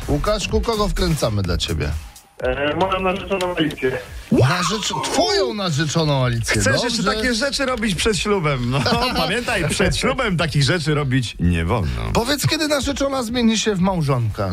Łukaszku, kogo wkręcamy dla ciebie? Moją narzeczoną Alicję. Twoją narzeczoną Alicję. Chcesz Dobrze. jeszcze takie rzeczy robić przed ślubem. No, pamiętaj, przed ślubem takich rzeczy robić nie wolno. Powiedz, kiedy narzeczona zmieni się w małżonka.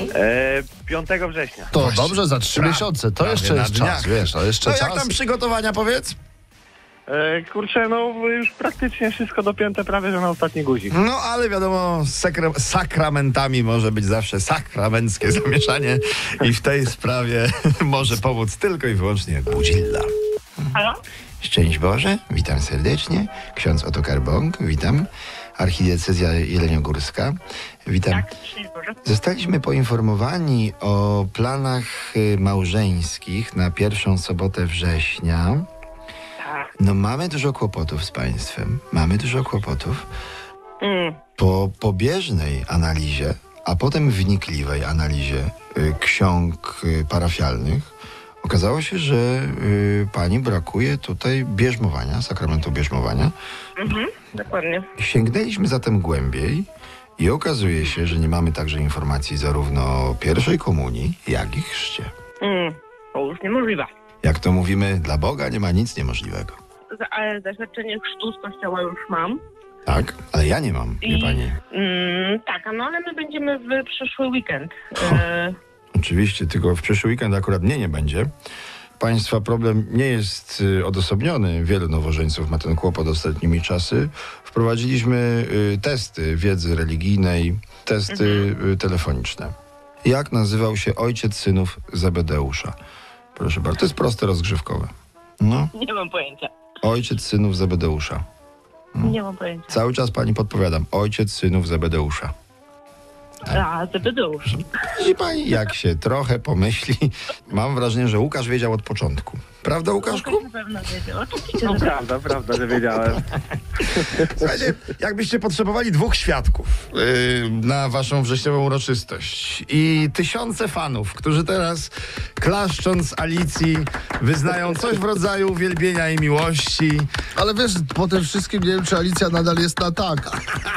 5 września. To dobrze, za 3 miesiące. To jeszcze na jest czas, dniach. wiesz, to jeszcze No czas. jak tam przygotowania, powiedz? Kurczę, no już praktycznie wszystko dopięte prawie, że na ostatni guzik. No ale wiadomo, sakramentami może być zawsze sakramenckie zamieszanie i w tej sprawie może pomóc tylko i wyłącznie Budzilla. Halo? Szczęść Boże, witam serdecznie. Ksiądz Ottokar Bąk, witam. Archidiecezja Jeleniogórska, witam. Tak, szczęść Boże. Zostaliśmy poinformowani o planach małżeńskich na pierwszą sobotę września. Tak. No mamy dużo kłopotów z państwem. Mamy dużo kłopotów. Mm. Po pobieżnej analizie, a potem wnikliwej analizie ksiąg parafialnych okazało się, że pani brakuje tutaj bierzmowania, sakramentu bierzmowania. Dokładnie. Sięgnęliśmy zatem głębiej i okazuje się, że nie mamy także informacji zarówno o pierwszej komunii, jak i chrzcie. To już niemożliwe. Jak to mówimy, dla Boga nie ma nic niemożliwego. Ale zaświadczenie chrztu z kościoła już mam. Tak? Ale ja nie mam, wie pani. Tak, no ale my będziemy w przyszły weekend. Oczywiście, tylko w przyszły weekend akurat mnie nie będzie. Państwa problem nie jest odosobniony. Wielu nowożeńców ma ten kłopot ostatnimi czasy. Wprowadziliśmy testy wiedzy religijnej, testy telefoniczne. Jak nazywał się ojciec synów Zebedeusza? Proszę bardzo, to jest proste, rozgrzewkowe. No, Nie mam pojęcia. ojciec synów Zebedeusza. Nie mam pojęcia. Cały czas pani podpowiadam. Ojciec synów Zebedeusza. A, Zebedeusz. I pani, jak się trochę pomyśli, mam wrażenie, że Łukasz wiedział od początku. Prawda, Łukaszku? Na pewno wiedział. Oczywiście, No że tak. prawda, że wiedziałem. Słuchajcie, jakbyście potrzebowali 2 świadków na waszą wrześniową uroczystość i tysiące fanów, którzy teraz klaszcząc Alicji wyznają coś w rodzaju uwielbienia i miłości. Ale wiesz, po tym wszystkim nie wiem, czy Alicja nadal jest na tak.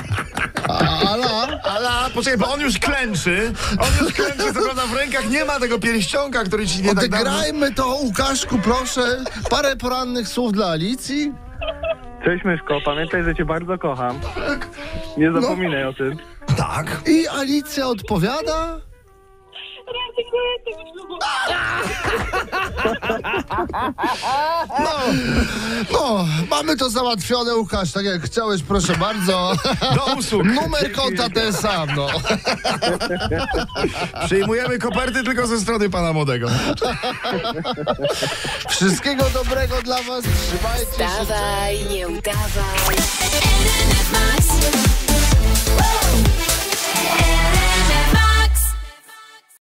Ale poczekaj, bo on już klęczy. Co prawda w rękach nie ma tego pierścionka, który ci nie tak dawno... Odegrajmy to, Łukaszku, proszę. Parę porannych słów dla Alicji. Cześć Myszko, pamiętaj, że cię bardzo kocham. Nie zapominaj o tym. Tak. I Alicja odpowiada. No, mamy to załatwione, Łukasz, tak jak chciałeś, proszę bardzo. Do usług. Numer konta ten sam, no. Przyjmujemy koperty tylko ze strony pana młodego. Wszystkiego dobrego dla was, trzymajcie się. Wstawaj, nie udawaj.